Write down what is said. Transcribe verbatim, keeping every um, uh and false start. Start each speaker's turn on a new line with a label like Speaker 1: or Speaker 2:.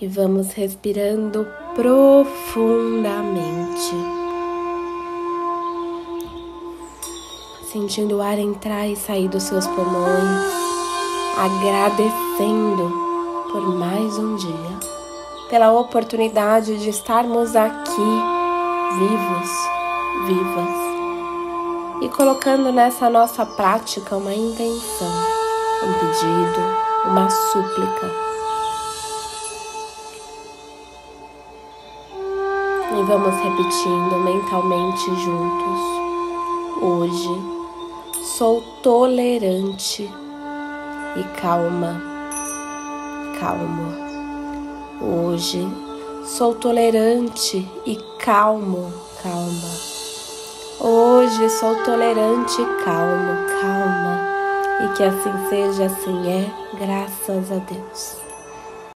Speaker 1: E vamos respirando profundamente, sentindo o ar entrar e sair dos seus pulmões, agradecendo por mais um dia, pela oportunidade de estarmos aqui vivos, vivas, e colocando nessa nossa prática uma intenção, um pedido, uma súplica. E vamos repetindo mentalmente juntos. Hoje sou tolerante e calma, calmo. Hoje sou tolerante e calmo, calma. Hoje sou tolerante e calmo, calma. E que assim seja, assim é, graças a Deus.